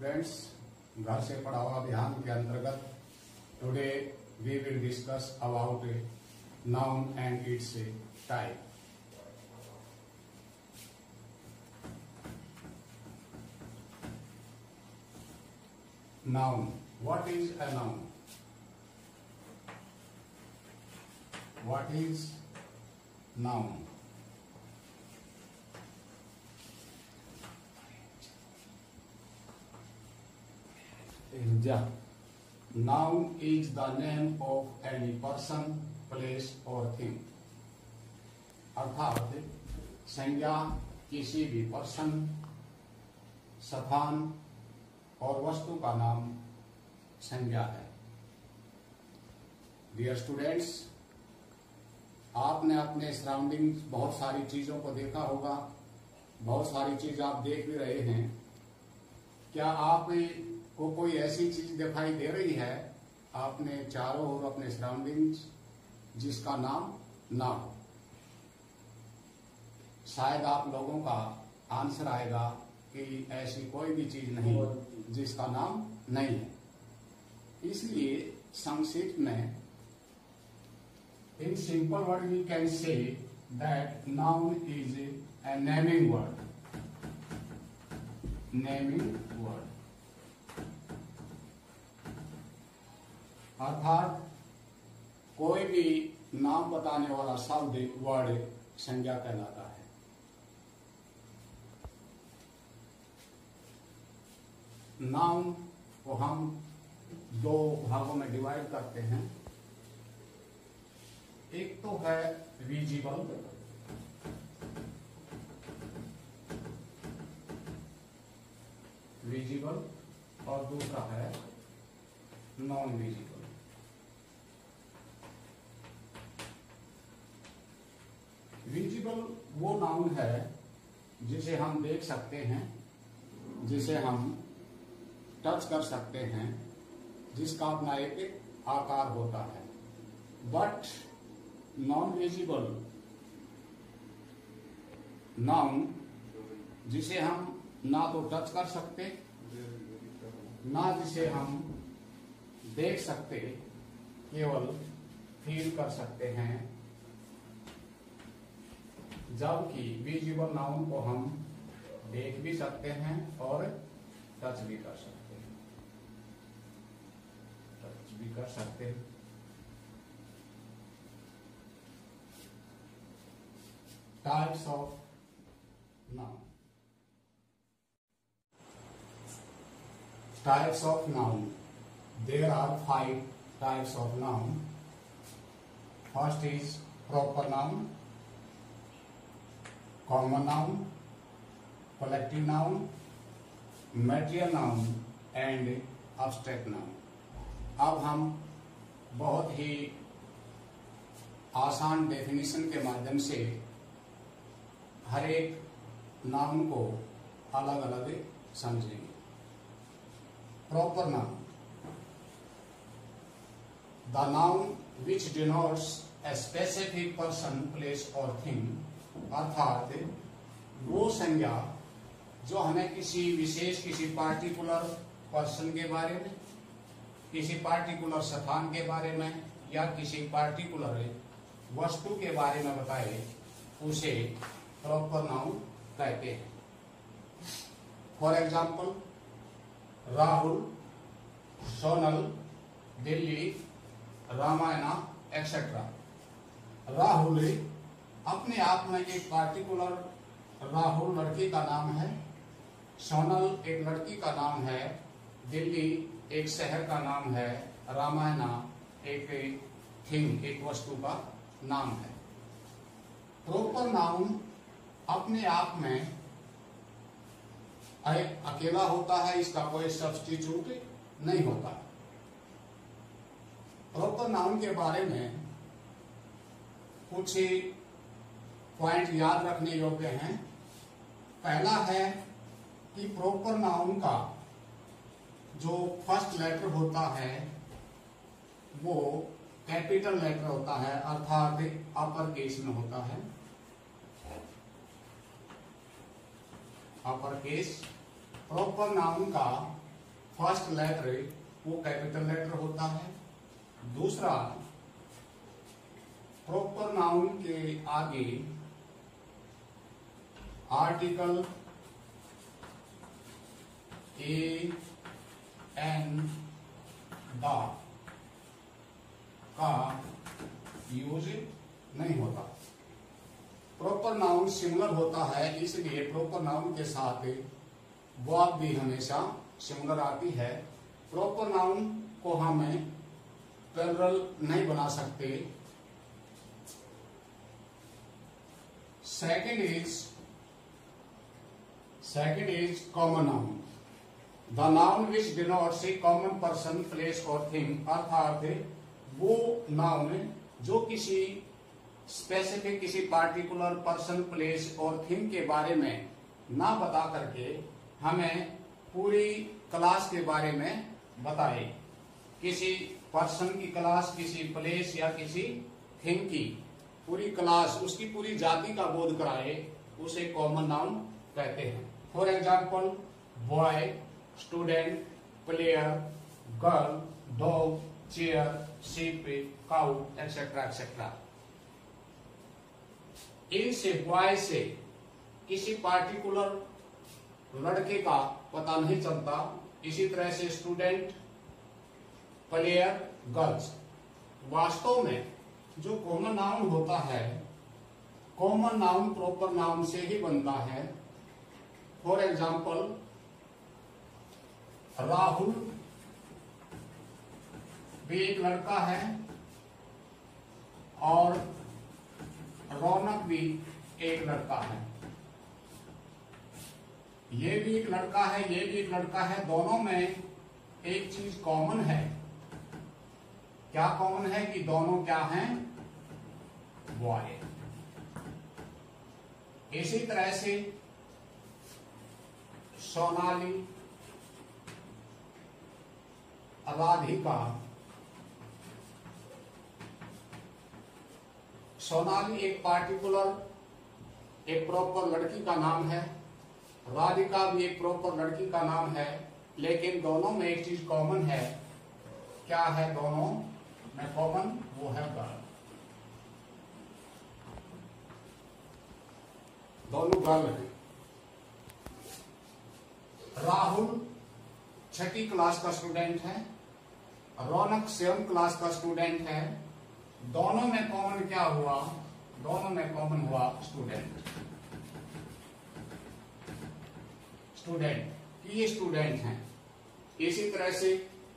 Friends, घर से पढ़ाओ अभियान के अंतर्गत today we will discuss about noun and its type. Noun. What is a noun? What is noun? Noun is the name of any person, place or thing. अर्थात संज्ञा किसी भी पर्सन, स्थान और वस्तु का नाम संज्ञा है। डियर स्टूडेंट्स, आपने अपने सराउंडिंग बहुत सारी चीजों को देखा होगा, बहुत सारी चीज आप देख भी रहे हैं। क्या आपको कोई ऐसी चीज दिखाई दे रही है आपने चारों ओर अपने सराउंडिंग्स जिसका नाम ना हो? शायद आप लोगों का आंसर आएगा कि ऐसी कोई भी चीज नहीं जिसका नाम नहीं है। इसलिए संक्षिप्त में in simple word we can say that noun is a naming word. Naming word अर्थात कोई भी नाम बताने वाला शब्द वर्ड संज्ञा कहलाता है। नाउन को हम दो भागों में डिवाइड करते हैं। एक तो है विजिबल, विजिबल और दूसरा है नॉन विजिबल। विजिबल वो नाउन है जिसे हम देख सकते हैं, जिसे हम टच कर सकते हैं, जिसका अपना एक आकार होता है। बट नॉन विजिबल नाउन जिसे हम ना तो टच कर सकते, ना जिसे हम देख सकते, केवल फील कर सकते हैं। जबकि विजिबल नाउन को हम देख भी सकते हैं और टच भी कर सकते हैं, टच भी कर सकते हैं। Types of noun. Types of noun, there are 5 types of noun. First is proper noun, common noun, collective noun, material noun and abstract noun. अब हम बहुत ही आसान डेफिनेशन के माध्यम से हर एक नाउन को अलग अलग समझेंगे। Proper noun, the noun which denotes a specific person, place और थिंग। अर्थात वो संज्ञा जो हमें किसी विशेष, किसी पार्टिकुलर पर्सन के बारे में, किसी पार्टिकुलर स्थान के बारे में या किसी पार्टिकुलर वस्तु के बारे में बताए, उसे प्रॉपर नाउन कहते हैं। For example, Rahul, Sonal, Delhi, Ramayana etcetera. Rahul अपने आप में एक पार्टिकुलर, राहुल लड़की का नाम है, सोनल एक लड़की का नाम है, दिल्ली एक शहर का नाम है, रामायणा एक थिंग, एक वस्तु का नाम है। प्रॉपर नाउन अपने आप में अकेला होता है, इसका कोई सब्स्टिट्यूट नहीं होता। प्रॉपर नाउन के बारे में कुछ पॉइंट याद रखने योग्य हैं। पहला है कि प्रॉपर नाउन का जो फर्स्ट लेटर होता है वो कैपिटल लेटर होता है, अर्थात अपर केस में होता है। अपर केस प्रॉपर नाउन का फर्स्ट लेटर वो कैपिटल लेटर होता है। दूसरा, प्रॉपर नाउन के आगे आर्टिकल ए एन द का यूज नहीं होता। प्रॉपर नाउन सिंगुलर होता है, इसलिए प्रॉपर नाउन के साथ वर्ब भी हमेशा सिंगुलर आती है। प्रॉपर नाउन को हमें प्लूरल नहीं बना सकते। Second is common noun. The noun which denotes a common person, place और थिंग, अर्थात वो नाउन जो किसी स्पेसिफिक, किसी पार्टिकुलर पर्सन, प्लेस और थिंग के बारे में ना बता करके हमें पूरी क्लास के बारे में बताए। किसी पर्सन की क्लास, किसी प्लेस या किसी थिंग की पूरी क्लास, उसकी पूरी जाति का बोध कराए, उसे कॉमन नाउन कहते हैं। For example, boy, student, player, girl, dog, chair, sheep, cow, etcetera etcetera. इनसे, बॉय से किसी पार्टिकुलर लड़के का पता नहीं चलता। इसी तरह से स्टूडेंट, प्लेयर, गर्ल्स। वास्तव में जो कॉमन नाउन होता है, कॉमन नाउन प्रॉपर नाउन से ही बनता है। फॉर एग्जाम्पल, राहुल भी एक लड़का है और रौनक भी एक लड़का है। ये भी एक लड़का है, ये भी एक लड़का है। दोनों में एक चीज कॉमन है। क्या कॉमन है? कि दोनों क्या हैं? बॉय। इसी तरह से सोनाली, राधिका। सोनाली एक पार्टिकुलर, एक प्रॉपर लड़की का नाम है। राधिका भी एक प्रॉपर लड़की का नाम है, लेकिन दोनों में एक चीज कॉमन है। क्या है दोनों में कॉमन? वो है गर्ल। दोनों गर्ल हैं। राहुल 6ठी क्लास का स्टूडेंट है, रौनक 7th क्लास का स्टूडेंट है। दोनों में कॉमन क्या हुआ? दोनों में कॉमन हुआ स्टूडेंट। स्टूडेंट, ये स्टूडेंट हैं। इसी तरह से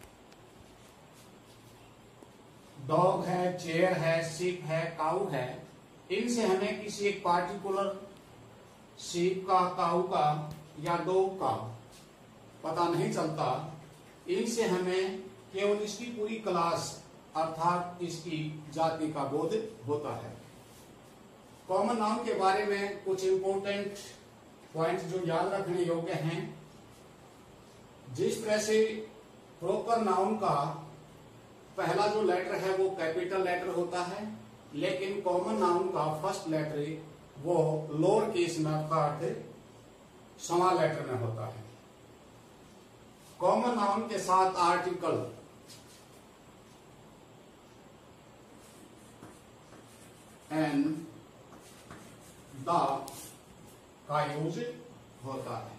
डॉग है, चेयर है, शीप है, काऊ है। इनसे हमें किसी एक पार्टिकुलर शीप का, काऊ का या डॉग का पता नहीं चलता। इनसे हमें केवल इसकी पूरी क्लास अर्थात इसकी जाति का बोध होता है। कॉमन नाउन के बारे में कुछ इंपॉर्टेंट पॉइंट जो याद रखने योग्य हैं। जिस तरह से प्रॉपर नाउन का पहला जो लेटर है वो कैपिटल लेटर होता है, लेकिन कॉमन नाउन का फर्स्ट लेटर वो लोअर केस में अर्थात स्मॉल लेटर में होता है। कॉमन नाउन के साथ आर्टिकल एन, द का यूज होता है।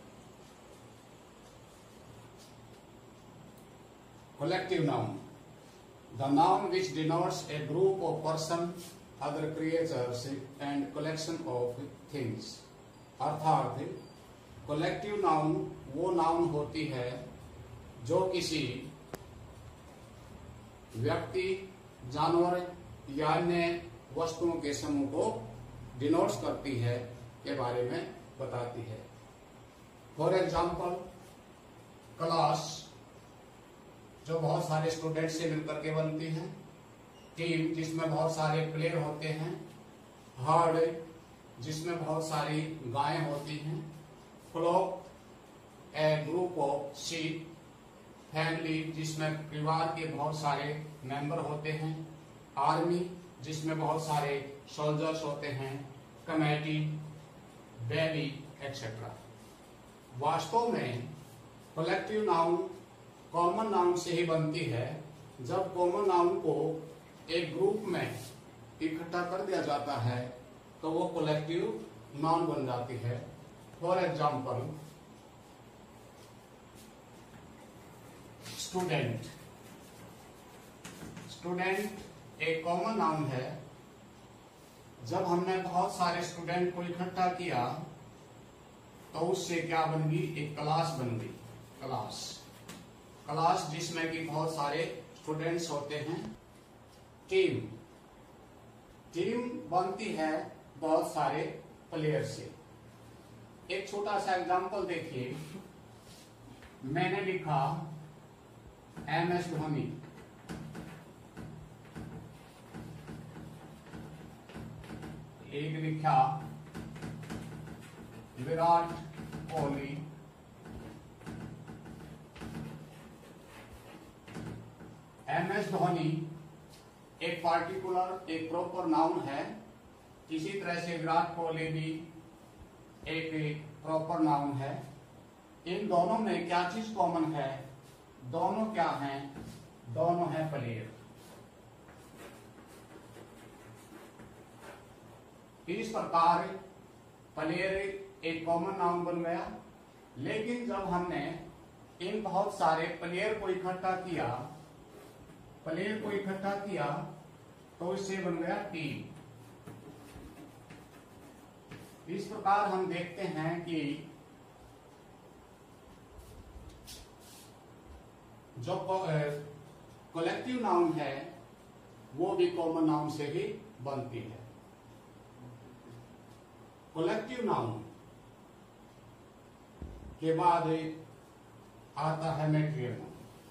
Collective noun, the noun which denotes a group of person, other creatures and collection of things. अर्थात कलेक्टिव नाउन वो नाउन होती है जो किसी व्यक्ति, जानवर या अन्य वस्तुओं के समूह को डिनोट्स करती है, के बारे में बताती है। फॉर एग्जाम्पल, क्लास जो बहुत सारे स्टूडेंट से मिलकर के बनती है। टीम जिसमें बहुत सारे प्लेयर होते हैं। हर्ड जिसमें बहुत सारी गायें होती हैं। Flock a group of sheep. Family जिसमें परिवार के बहुत सारे मेंबर होते हैं। आर्मी जिसमें बहुत सारे सोल्जर्स होते हैं। Committee, baby etcetera. वास्तव में कलेक्टिव नाउन कॉमन नाउन से ही बनती है। जब कॉमन नाउन को एक ग्रुप में इकट्ठा कर दिया जाता है तो वो कलेक्टिव नाउन बन जाती है। For example, student. स्टूडेंट एक कॉमन नाउन है। जब हमने बहुत सारे स्टूडेंट को इकट्ठा किया तो उससे क्या बन गई? एक क्लास बन गई। क्लास जिसमें कि बहुत सारे स्टूडेंट्स होते हैं। टीम बनती है बहुत सारे प्लेयर से। एक छोटा सा एग्जांपल देखिए, मैंने लिखा MS धोनी। एक लिखा विराट कोहली। MS धोनी एक पार्टिकुलर एक प्रॉपर नाउन है। इसी तरह से विराट कोहली भी एक प्रॉपर नाउन है। इन दोनों में क्या चीज कॉमन है? दोनों क्या हैं? दोनों हैं प्लेयर। इस प्रकार प्लेयर एक कॉमन नाउन बन गया। लेकिन जब हमने इन बहुत सारे प्लेयर को इकट्ठा किया तो इससे बन गया टीम। इस प्रकार हम देखते हैं कि जो कलेक्टिव नाउन है वो भी कॉमन नाउन से ही बनती है। कलेक्टिव नाउन के बाद आता है material noun.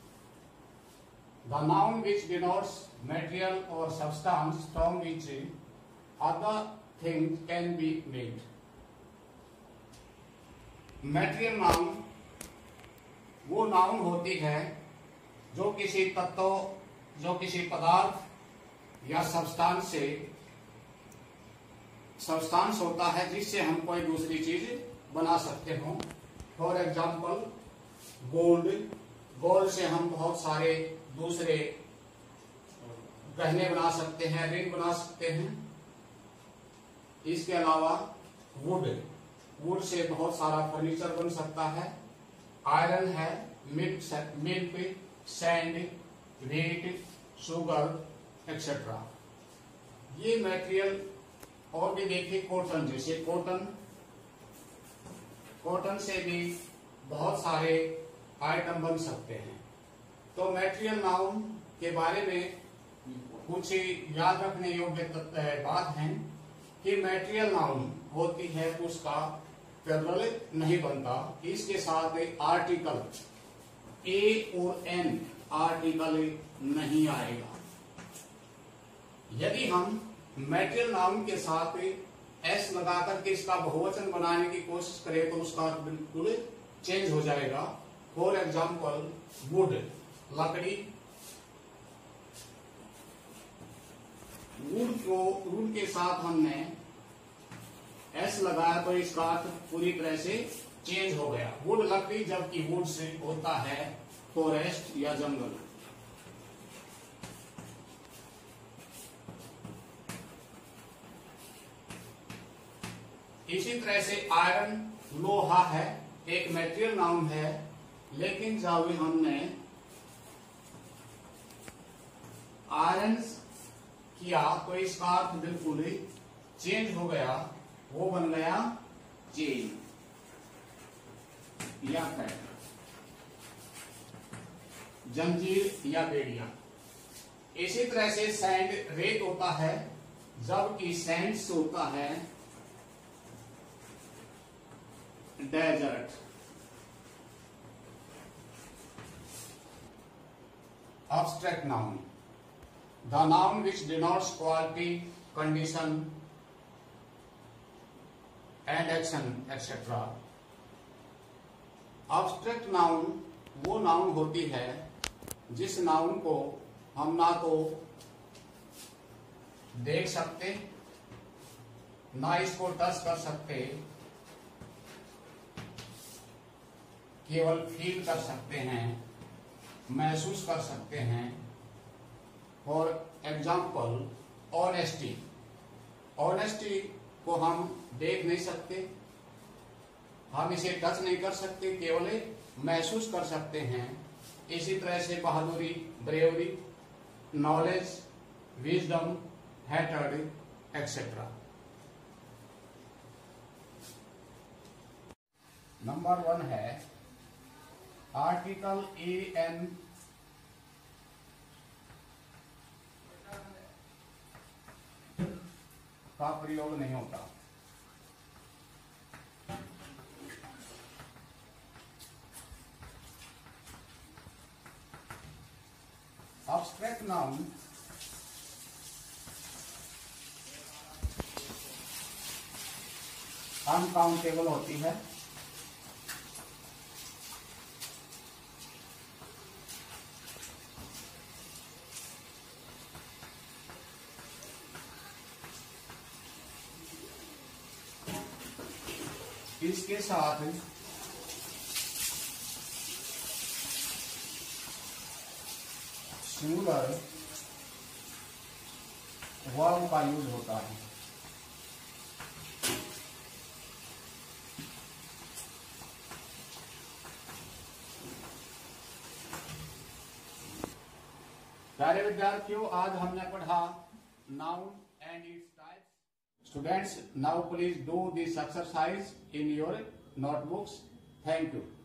The noun which denotes material or substance from which other things can be made. Material noun वो नाउन होती है जो किसी तत्व, जो किसी पदार्थ या सब्सटेंस होता है जिससे हम कोई दूसरी चीज बना सकते हो। फॉर एग्जाम्पल, गोल्ड से हम बहुत सारे दूसरे गहने बना सकते हैं, रिंग बना सकते हैं। इसके अलावा वुड से बहुत सारा फर्नीचर बन सकता है। आयरन है, milk, sand, wheat, sugar etcetera. ये मटेरियल। और भी देखिए कॉटन, जैसे कॉटन से भी बहुत सारे आइटम बन सकते हैं। तो मटेरियल नाउन के बारे में कुछ याद रखने योग्य बात है कि मटेरियल नाउन होती है उसका प्लूरल नहीं बनता। इसके साथ आर्टिकल ए और एन आर्टिकल नहीं आएगा। यदि हम मटेरियल नाउन के साथ एस लगा करके इसका बहुवचन बनाने की कोशिश करें तो उसका अर्थ बिल्कुल चेंज हो जाएगा। फॉर एग्जाम्पल, वुड लकड़ी। वुड के साथ हमने एस लगाया तो इसका अर्थ पूरी तरह से चेंज हो गया। वुड लकड़ी, जबकि वुड से होता है फॉरेस्ट या जंगल। इसी तरह से आयरन लोहा है, एक मटेरियल नाउन है। लेकिन जब हमने आयरन किया तो इसका अर्थ बिल्कुल चेंज हो गया। वो बन गया चेन या पैक, जंजीर या बेड़िया। इसी तरह से सैंड रेत होता है, जबकि सैंड से होता है desert. Abstract noun, the noun which denotes quality, condition and action etc. Abstract noun वो नाउन होती है जिस नाउन को हम ना तो देख सकते, ना इसको टच कर सकते, केवल फील कर सकते हैं, महसूस कर सकते हैं। फॉर एग्जाम्पल ऑनेस्टी, ऑनेस्टी को हम देख नहीं सकते, हम इसे टच नहीं कर सकते, केवल महसूस कर सकते हैं। इसी तरह से बहादुरी, bravery, knowledge, wisdom, hatred etcetera. Number 1 है आर्टिकल एन का प्रयोग नहीं होता। Abstract noun अनकाउंटेबल होती है। इसके साथ सिंगुलर वर्ब का यूज होता है। प्यारे विद्यार्थियों, आज हमने पढ़ा noun and its types. Students, now please do this exercise in your notebooks. Thank you.